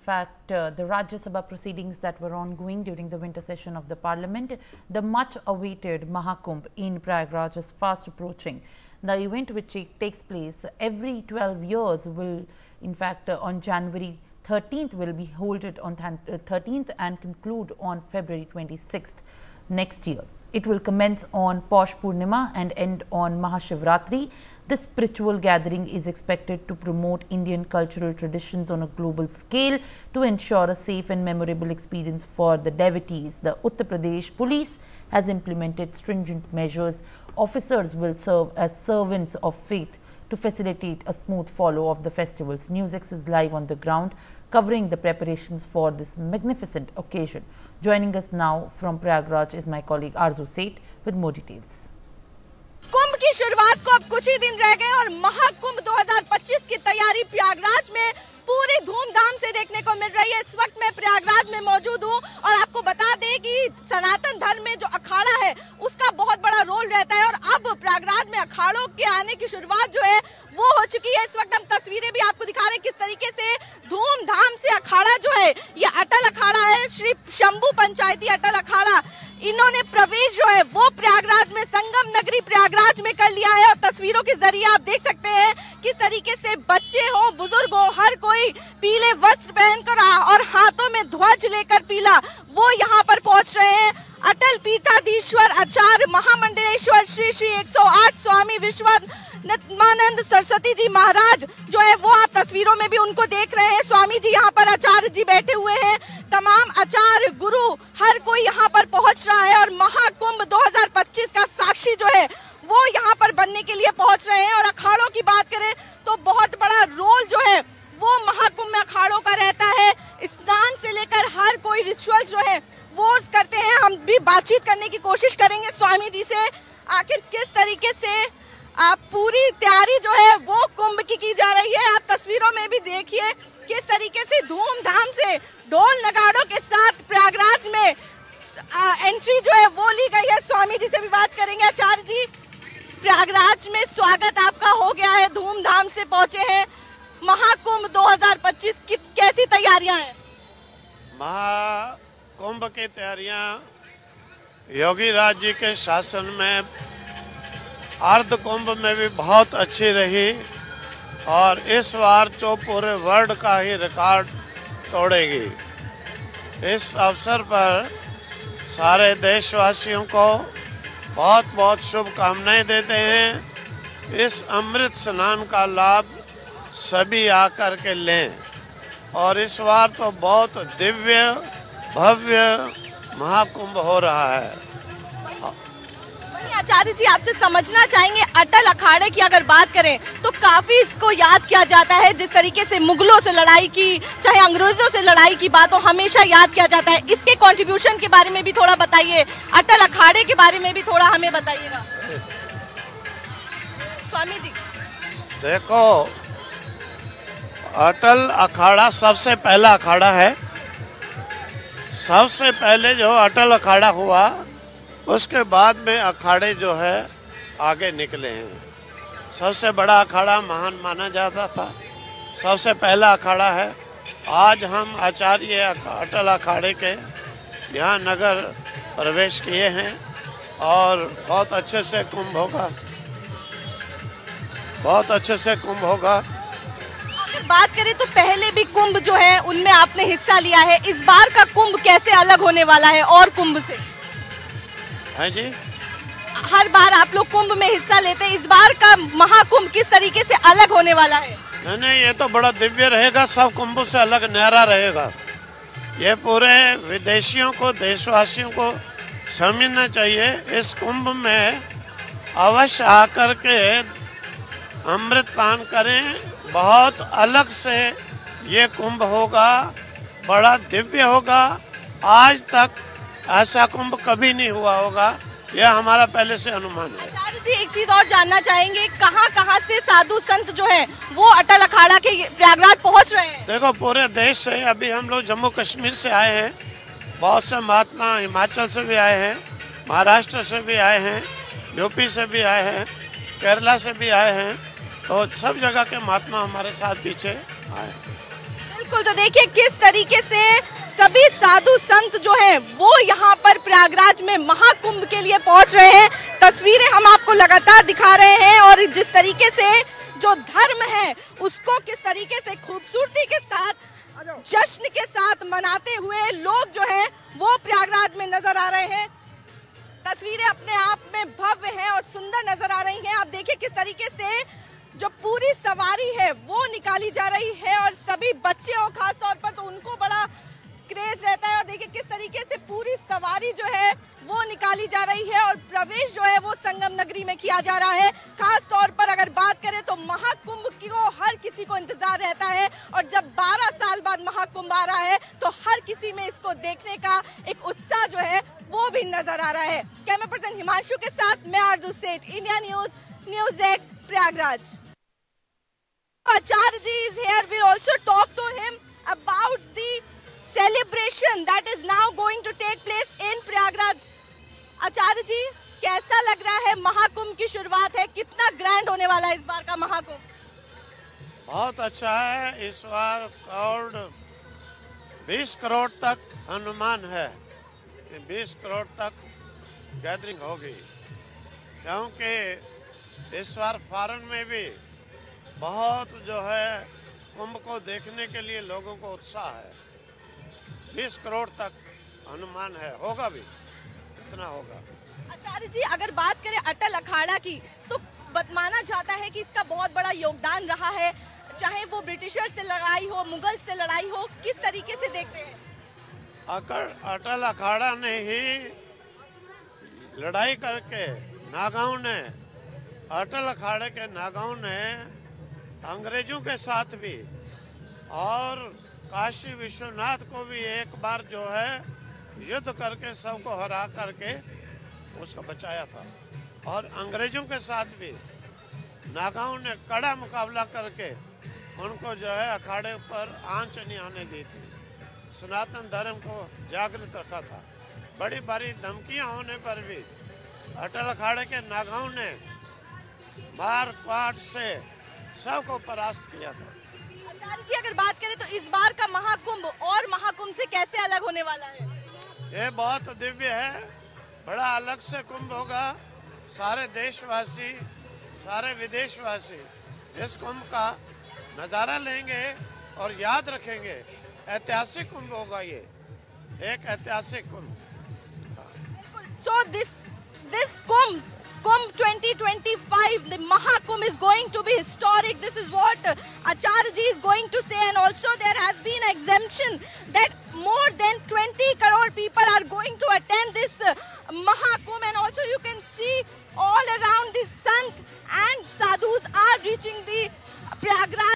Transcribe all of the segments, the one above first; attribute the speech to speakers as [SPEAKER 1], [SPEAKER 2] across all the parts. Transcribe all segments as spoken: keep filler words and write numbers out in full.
[SPEAKER 1] fact, uh, the Rajya Sabha proceedings that were ongoing during the winter session of the Parliament. The much-awaited Mahakumbh in Prayagraj is fast approaching. The event, which takes place every twelve years, will, in fact, uh, on January thirteenth, will be held on thirteenth and conclude on February twenty-sixth next year. It will commence on Paush Purnima and end on Mahashivratri. This spiritual gathering is expected to promote Indian cultural traditions on a global scale to ensure a safe and memorable experience for the devotees. The Uttar Pradesh Police has implemented stringent measures. Officers will serve as servants of faith to facilitate a smooth follow of the festivals. NewsX is live on the ground covering the preparations for this magnificent occasion. Joining us now from Prayagraj is my colleague Arzu Seth with more details.
[SPEAKER 2] कुंभ की शुरुआत को अब कुछ ही दिन रह गए और महाकुंभ दो हज़ार पच्चीस की तैयारी प्रयागराज में पूरी धूमधाम से देखने को मिल रही है। इस वक्त मैं प्रयागराज में मौजूद हूँ और आपको बता दें कि सनातन धर्म में जो अखाड़ा है उसका बहुत बड़ा रोल रहता है और अब प्रयागराज में अखाड़ों के आने की शुरुआत जो है वो हो चुकी है। इस वक्त हम तस्वीरें भी आपको दिखा रहे हैं किस तरीके से धूमधाम से अखाड़ा जो है ये अटल अखाड़ा है, श्री शंभू पंचायती अटल अखाड़ा, इन्होंने प्रवेश जो है वो प्रयागराज में संगम नगरी प्रयागराज में कर लिया है और तस्वीरों के जरिए आप देख सकते हैं किस तरीके से बच्चे हो, बुजुर्ग हो, हर कोई पीले वस्त्र पहनकर और हाथों में ध्वज लेकर पीला वो यहाँ पर पहुँच रहे हैं। अटल पीठाधीश्वर आचार्य महामंडलेश्वर श्री श्री एक सौ आठ स्वामी विश्वानंद सरस्वती जी महाराज जो है वो आप तस्वीरों में भी उनको देख रहे हैं। स्वामी जी यहाँ पर आचार्य जी बैठे हुए हैं, तमाम आचार्य गुरु हर कोई यहाँ पर पहुँच रहा है और महाकुंभ दो हज़ार पच्चीस का साक्षी जो है वो यहाँ पर बनने के लिए पहुँच रहे हैं। और अखाड़ों की बात करें तो बहुत बड़ा रोल जो है वो महाकुंभ में अखाड़ों का रहता है। स्नान से लेकर हर कोई रिचुअल्स जो है वो करते हैं। हम भी बातचीत करने की कोशिश करेंगे स्वामी जी से, आखिर किस तरीके से आप पूरी तैयारी जो है वो कुंभ की की जा रही है। आप तस्वीरों में भी देखिए किस तरीके से धूमधाम से ढोल नगाड़ों के साथ प्रयागराज में आ, एंट्री जो है वो ली गई है। स्वामी जी से भी बात करेंगे। आचार्य जी, प्रयागराज में स्वागत आपका हो गया है, धूमधाम से पहुंचे हैं। महाकुंभ दो हज़ार पच्चीस की कैसी तैयारियां हैं?
[SPEAKER 3] महाकुंभ की तैयारियां योगी राज जी के शासन में अर्ध कुंभ में भी बहुत अच्छी रही और इस बार तो पूरे वर्ल्ड का ही रिकॉर्ड तोड़ेगी। इस अवसर पर सारे देशवासियों को बहुत बहुत शुभकामनाएं देते हैं। इस अमृत स्नान का लाभ सभी आकर के लें और इस बार तो बहुत दिव्य भव्य महाकुंभ हो रहा है।
[SPEAKER 2] आचार्य जी, आपसे समझना चाहेंगे अटल अखाड़े की अगर बात करें तो काफी इसको याद किया जाता है। जिस तरीके से मुगलों से लड़ाई की, चाहे अंग्रेजों से लड़ाई की बात हो, हमेशा याद किया जाता है। इसके कंट्रीब्यूशन के बारे में भी थोड़ा बताइए, अटल अखाड़े के बारे में भी थोड़ा हमें बताइएगा। स्वामी जी
[SPEAKER 3] देखो, अटल अखाड़ा सबसे पहला अखाड़ा है। सबसे पहले जो अटल अखाड़ा हुआ उसके बाद में अखाड़े जो है आगे निकले हैं। सबसे बड़ा अखाड़ा महान माना जाता था, सबसे पहला अखाड़ा है। आज हम आचार्य अटल अखाड़े के यहाँ नगर प्रवेश किए हैं और बहुत अच्छे से कुंभ होगा, बहुत अच्छे से कुंभ होगा।
[SPEAKER 2] बात करें तो पहले भी कुंभ जो है उनमें आपने हिस्सा लिया है, इस बार का कुंभ कैसे अलग होने वाला है और कुंभ से?
[SPEAKER 3] है जी,
[SPEAKER 2] हर बार आप लोग कुंभ में हिस्सा लेते हैं, इस बार का महाकुंभ किस तरीके से अलग होने वाला है?
[SPEAKER 3] नहीं नहीं, ये तो बड़ा दिव्य रहेगा, सब कुंभों से अलग न्यारा रहेगा। ये पूरे विदेशियों को, देशवासियों को समझना चाहिए। इस कुंभ में अवश्य आकर के अमृत पान करें। बहुत अलग से ये कुंभ होगा, बड़ा दिव्य होगा। आज तक ऐसा कुंभ कभी नहीं हुआ होगा, यह हमारा पहले से अनुमान है।
[SPEAKER 2] आचार्य जी, एक चीज और जानना चाहेंगे, कहाँ कहाँ से साधु संत जो है वो अटल अखाड़ा के प्रयागराज पहुँच रहे हैं?
[SPEAKER 3] देखो, पूरे देश से, अभी हम लोग जम्मू कश्मीर से आए हैं, बहुत से महात्मा हिमाचल से भी आए हैं, महाराष्ट्र से भी आए हैं, यूपी से भी आए हैं, केरला से भी आए हैं, तो सब जगह के महात्मा हमारे साथ पीछे आए।
[SPEAKER 2] बिल्कुल, तो देखिए किस तरीके से सभी साधु संत जो हैं वो यहाँ पर प्रयागराज में महाकुंभ के लिए पहुँच रहे हैं। तस्वीरें हम आपको लगातार दिखा रहे हैं और जिस तरीके से जो धर्म है उसको किस तरीके से खूबसूरती के साथ, जश्न के साथ मनाते हुए लोग जो हैं वो प्रयागराज में नजर आ रहे हैं। तस्वीरें अपने आप में भव्य हैं और सुंदर नजर आ रही हैं। आप देखिए किस तरीके से जो पूरी सवारी है वो निकाली जा रही है और सभी बच्चे और खास तौर पर तो उनको बड़ा क्रेज रहता है। और देखिए किस तरीके से पूरी सवारी जो है वो निकाली जा रही है और प्रवेश जो है वो संगम नगरी में किया जा रहा है। खास तौर पर अगर बात करें तो महाकुंभ को हर किसी को इंतजार रहता है और जब बारह साल बाद महाकुंभ आ रहा है तो हर किसी में इसको देखने का एक उत्साह जो है वो भी नजर आ रहा है। कैमरा पर्सन हिमांशु के साथ मैं Arzoo Seth, India News, News X, Prayagraj. Acharya ji is here. We'll also talk to him about the celebration that is now going to take place in Prayagraj. Acharya ji, कैसा लग रहा है? महाकुंभ की शुरुआत है, कितना ग्रैंड होने वाला है इस बार का महाकुंभ?
[SPEAKER 3] बहुत अच्छा है। इस बार क्राउड बीस करोड़ तक अनुमान है कि बीस करोड़ तक गैदरिंग होगी, क्योंकि इस बार फॉरेन में भी बहुत जो है कुंभ को देखने के लिए लोगों को उत्साह है। बीस करोड़ तक अनुमान है, होगा भी, इतना होगा।
[SPEAKER 2] आचार्य जी, अगर बात करें अटल अखाड़ा की तो माना जाता है कि इसका बहुत बड़ा योगदान रहा है, चाहे वो ब्रिटिशर से लड़ाई हो, मुगल से लड़ाई हो, किस तरीके से देखते हैं?
[SPEAKER 3] अगर अटल अखाड़ा ने ही लड़ाई करके नागाओं ने, अटल अखाड़े के नागाओं ने अंग्रेजों के साथ भी और काशी विश्वनाथ को भी एक बार जो है युद्ध करके सबको हरा करके उसको बचाया था। और अंग्रेजों के साथ भी नागाओं ने कड़ा मुकाबला करके उनको जो है अखाड़े पर आंच नहीं आने दी थी, सनातन धर्म को जागृत रखा था। बड़ी बड़ी धमकियां होने पर भी अटल अखाड़े के नागाओं ने मार काट से सबको परास्त किया था।
[SPEAKER 2] आचार्य जी, अगर बात करें तो इस बार का महाकुंभ और महाकुंभ से कैसे अलग होने वाला है?
[SPEAKER 3] ये बहुत दिव्य है, बड़ा अलग से कुंभ होगा। सारे देशवासी, सारे विदेशवासी इस कुंभ का नज़ारा लेंगे और याद रखेंगे। ऐतिहासिक कुंभ होगा, ये एक ऐतिहासिक कुंभ।
[SPEAKER 2] So this this Kumbh Kumbh twenty twenty-five, the Mahakumbh is going to be historic. This is what Acharya ji is going to say, and also there has been an exemption that more than twenty crore people are going to attend this uh, Mahakumbh, and also you can see all around the Sant and sadhus are reaching the Prayagraj.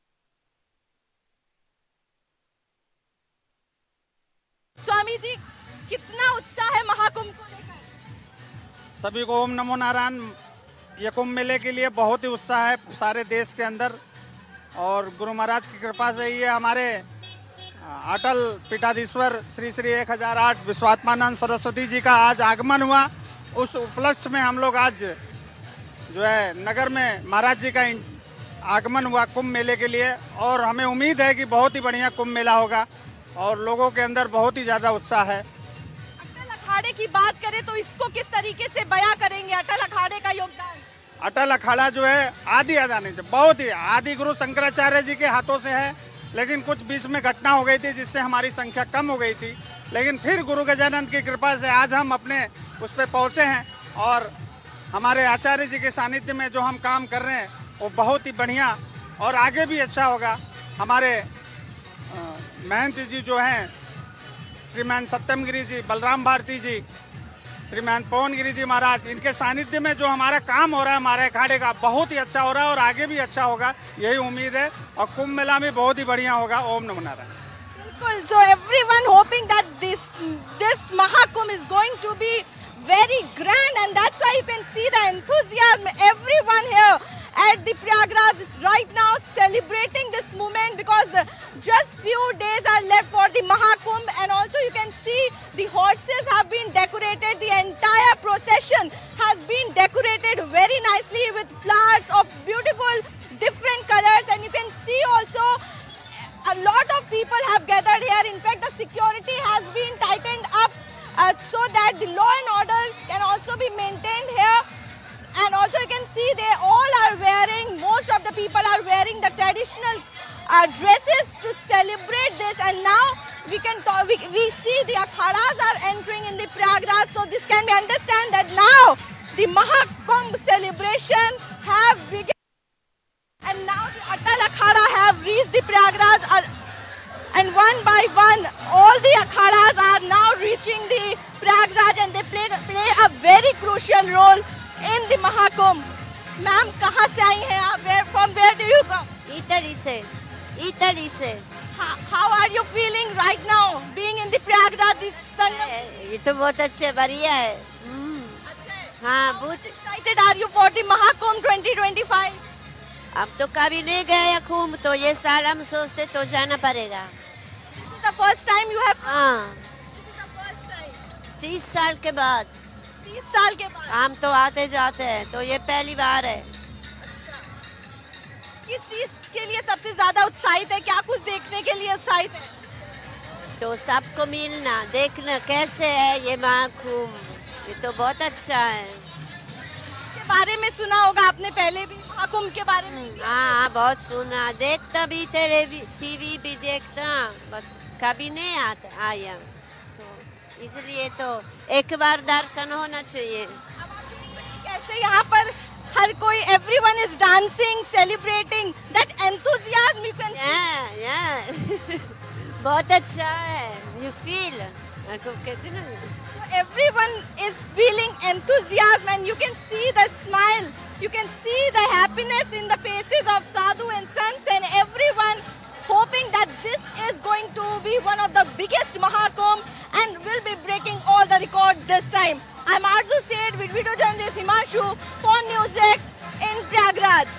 [SPEAKER 2] Swami ji, कितना उत्साह है महाकुंभ को लेकर?
[SPEAKER 4] सभी को ओम नमो नारायण। ये कुंभ मेले के लिए बहुत ही उत्साह है सारे देश के अंदर, और गुरु महाराज की कृपा से ये हमारे अटल पीठाधीश्वर श्री श्री एक हजार आठ विश्वात्मानंद सरस्वती जी का आज आगमन हुआ। उस उपलक्ष्य में हम लोग आज जो है नगर में महाराज जी का आगमन हुआ कुंभ मेले के लिए, और हमें उम्मीद है कि बहुत ही बढ़िया कुंभ मेला होगा और लोगों के अंदर बहुत ही ज़्यादा उत्साह है।
[SPEAKER 2] अटल अखाड़े की बात करें तो इसको किस तरीके से बयां करेंगे, अटल अखाड़े का योगदान?
[SPEAKER 4] अटल अखाड़ा जो है आदि आदानी से बहुत ही आदि गुरु शंकराचार्य जी के हाथों से है, लेकिन कुछ बीच में घटना हो गई थी जिससे हमारी संख्या कम हो गई थी, लेकिन फिर गुरु गजानंद की कृपा से आज हम अपने उस पर पहुँचे हैं, और हमारे आचार्य जी के सानिध्य में जो हम काम कर रहे हैं वो बहुत ही बढ़िया और आगे भी अच्छा होगा। हमारे महंत जी जो हैं श्रीमान सत्यम गिरी जी, बलराम भारती जी, श्रीमान पवन गिरी जी महाराज, इनके सानिध्य में जो हमारा काम हो रहा है हमारे अखाड़े का बहुत ही अच्छा हो रहा है और आगे भी अच्छा होगा, यही उम्मीद है। और कुंभ मेला भी बहुत ही बढ़िया होगा। ओम नमो नारायण।
[SPEAKER 2] बिल्कुल, so everyone hoping that this this Mahakumbh is going to be very grand, and that's why you can see the enthusiasm, everyone here at the Prayagraj right now celebrating this moment, because just few days are left for the Mahakumbh, and also you can see the horses have been decorated, the entire procession has been decorated very nicely with flowers of beautiful different colors, and you can see also a lot of uh, dresses to celebrate this, and now we can talk, we, we see the akhadas are entering in the Prayagraj, so this can be understand that now the Mahakumbh celebration have begun, and now the Atal Akhada have reached the Prayagraj, uh, and one by one all the akhadas are now reaching the Prayagraj, and they play, play a very crucial role in the Mahakumbh. Ma'am, कहाँ से आई हैं आप? Where, from where do you come?
[SPEAKER 5] Italy से, Italy से।
[SPEAKER 2] How, how are you feeling right now being in the Prayagraj, this Sangam?
[SPEAKER 5] ये तो बहुत अच्छे, बढ़िया है। हाँ, बहुत
[SPEAKER 2] Excited are you for the Mahakumbh twenty twenty-five?
[SPEAKER 5] अब तो कभी नहीं गए कुंभ, तो ये साल हम सोचते तो जाना पड़ेगा।
[SPEAKER 2] This is the first time you have.
[SPEAKER 5] हाँ,
[SPEAKER 2] This is the first time.
[SPEAKER 5] तीस साल के बाद
[SPEAKER 2] तीस साल के बाद
[SPEAKER 5] हम तो आते जाते हैं, तो ये पहली बार है।
[SPEAKER 2] किस चीज के लिए सबसे ज्यादा उत्साहित है? क्या कुछ देखने के लिए उत्साहित है?
[SPEAKER 5] तो सबको मिलना, देखना कैसे है ये महाकुंभ, ये तो बहुत अच्छा है।
[SPEAKER 2] के बारे में सुना होगा आपने पहले भी, महाकुंभ के बारे में।
[SPEAKER 5] हाँ हाँ, बहुत सुना, देखता भी, टीवी भी देखता, बस कभी नहीं आता आया, तो इसलिए तो एक बार दर्शन होना चाहिए।
[SPEAKER 2] कैसे यहाँ पर हर कोई, everyone is dancing, celebrating, that enthusiasm you can see.
[SPEAKER 5] Yeah, yeah. बहुत अच्छा है, you feel, आपको कहते ना,
[SPEAKER 2] Everyone is feeling enthusiasm, and you can see the smile, you can see the happiness in the faces of sadhu and sants, and everyone hoping that this is going to be one of the biggest Mahakumbh and will be breaking all the record this time. I'm Arzu Seth with video journalist Himanshu for News X in Prayagraj.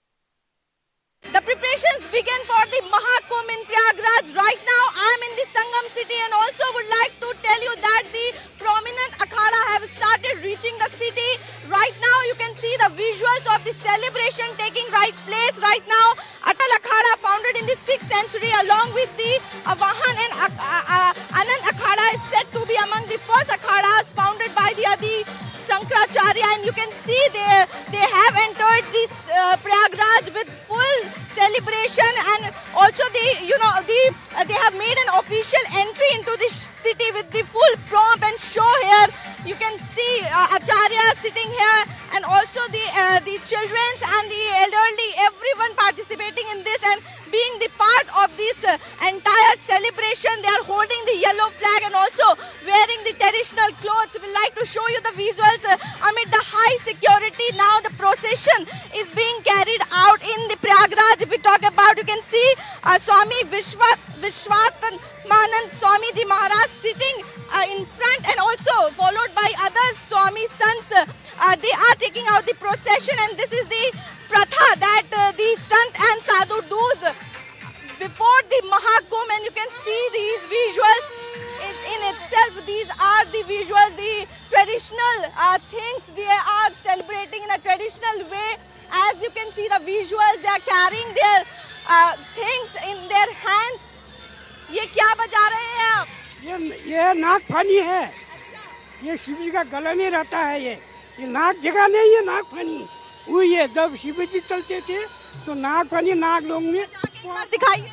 [SPEAKER 2] The preparations begin for the Mahakumbh in Prayagraj. Right now, I'm in the Sangam city, and also would like to tell you that the prominent akhada have started reaching the city. Right now, you can see the visuals of the celebration taking right place right now. Atal Akhada, founded in the sixth century, along with the Avahan and uh, uh, Anand Akhada, is said to be among the first akhadas founded by the Adi Shankaracharya, and you can see they they have entered this uh, Prayagraj with full celebration, and also the you know the uh, they have made an official entry into this city with the full pomp and show here. You can see uh, Acharya sitting here, and also the uh, the children and the elderly, everyone participating in this and being the part of this uh, entire celebration. They are holding the yellow flag and also wearing the traditional clothes. We like to show you the visuals uh, amid the high security. Now the procession is being carried out in the Prayagraj. If we talk about, you can see uh, Swami Vishwat Vishwatananand Swami Ji Maharaj sitting uh, in front, and also followed by other Swami sons. Uh, uh, they are taking out the procession, and this is the pratha that uh, the sant and sadhu do's before the Mahakumbh, and you can see these visuals in, in itself. These are the visuals, the traditional uh, things they are celebrating in a traditional way. As you can see the visuals, they are carrying their uh, things in their hands. ये क्या बजा रहे हैं आप?
[SPEAKER 6] ये ये नागफनी है। ये शिव जी का गले में रहता है। ये ये नाग जगह नहीं है, नागफनी वो ये जब शिव जी चलते थे तो नागफनी नाग लोग में
[SPEAKER 2] दिखाइए।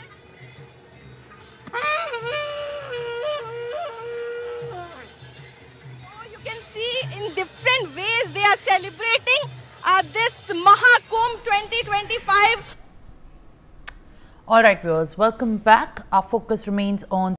[SPEAKER 2] You can see in different ways they are celebrating uh, this Mahakumbh twenty twenty-five.
[SPEAKER 1] All right, viewers, welcome back. Our focus remains on